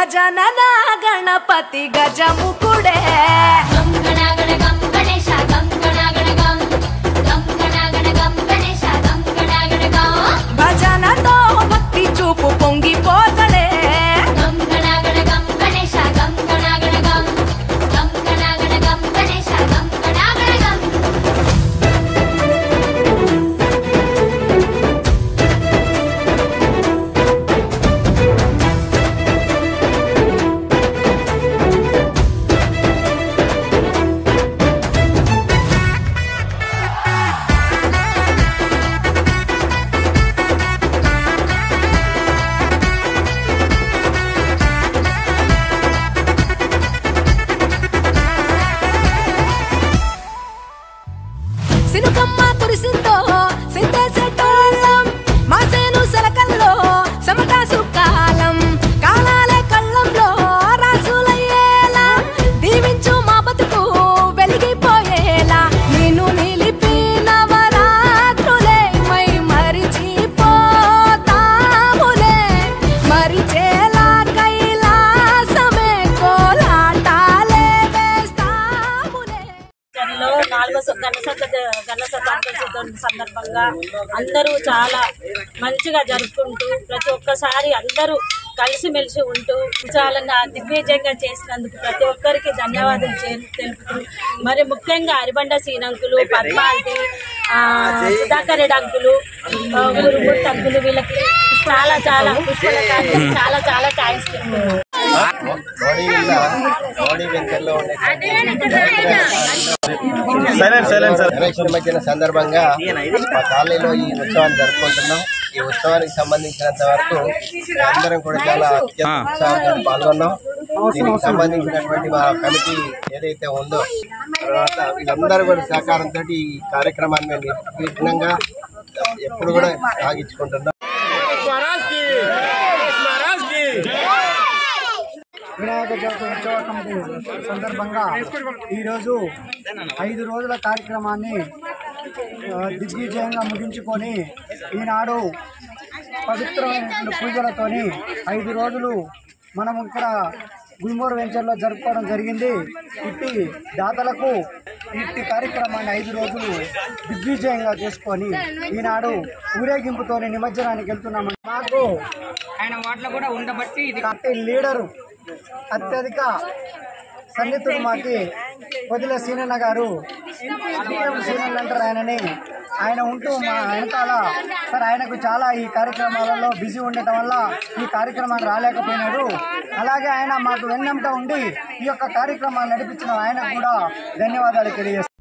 గజనన గణపతి గజముకుడే భజనతో భక్తి చూపు పొంగిపోతడే సినుకమ్మ కురిసిందో సిద్ధేసేటోళ్ళం మాసేను సెలకల్లో సమకాసు కాలం కాలాలే కళ్ళంలో రాసులయ్యేలా దీవించు మా బతుకు వెలిగిపోయేలా నిన్ను నిలిపి నవరాత్రులే మై మరిచిపోతాములే మరిచేలా కైలాసమే కోలాటాలే వేస్తాములే. గణశతాబ్ది సందర్భంగా అందరూ చాలా మంచిగా జరుపుకుంటూ ప్రతి ఒక్కసారి అందరూ కలిసిమెలిసి ఉంటూ చాలా దిగ్విజయంగా చేసినందుకు ప్రతి ఒక్కరికి ధన్యవాదాలు తెలుపుతూ మరి ముఖ్యంగా అరిబండ సీనంకులు పద్మాంటి సుధాకర్ రెడ్డి అంకులు గురుమూర్తి అంకులు వీళ్ళకి చాలా చాలా పుష్పల చాలా చాలా థ్యాంక్స్ చెప్తున్నాను. నిమజ్జన సందర్భంగా మా కాలనీలో ఈ ఉత్సవాన్ని జరుపుకుంటున్నాం. ఈ ఉత్సవానికి సంబంధించినంత వరకు అందరం కూడా చాలా అత్యంత ఉత్సాహంగా పాల్గొన్నాం. దీనికి సంబంధించినటువంటి మా కమిటీ ఏదైతే ఉందో తర్వాత వీళ్ళందరూ కూడా సహకారంతో ఈ కార్యక్రమాన్ని మేము నిర్విఘ్నంగా ఎప్పుడు కూడా సాగించుకుంటున్నాం. వినాయక చవితి ఉత్సవ కమిటీ సందర్భంగా ఈరోజు 5 రోజుల కార్యక్రమాన్ని దిగ్విజయంగా ముగించుకొని ఈనాడు పవిత్రమైన పూజలతోని 5 రోజులు మనం ఇక్కడ గుల్మూరు వెంచర్లో జరుపుకోవడం జరిగింది. ఇట్టి దాతలకు ఇట్టి కార్యక్రమాన్ని 5 రోజులు దిగ్విజయంగా చేసుకొని ఈనాడు ఊరేగింపుతోని నిమజ్జనానికి వెళ్తున్నామని మాకు ఆయన వాటిలో కూడా ఉండబట్టి లీడరు అత్యధిక సన్నిహితుడు మాకి పొదిల సీనన్న గారు సీనన్న అంటారు ఆయనని. ఆయన ఉంటూ మా వెనకాల సార్ ఆయనకు చాలా ఈ కార్యక్రమాలలో బిజీ ఉండటం వల్ల ఈ కార్యక్రమాన్ని రాలేకపోయినాడు. అలాగే ఆయన మాకు వెన్నెంట ఉండి ఈ యొక్క కార్యక్రమాన్ని నడిపించిన ఆయనకు కూడా ధన్యవాదాలు తెలియజేస్తాను.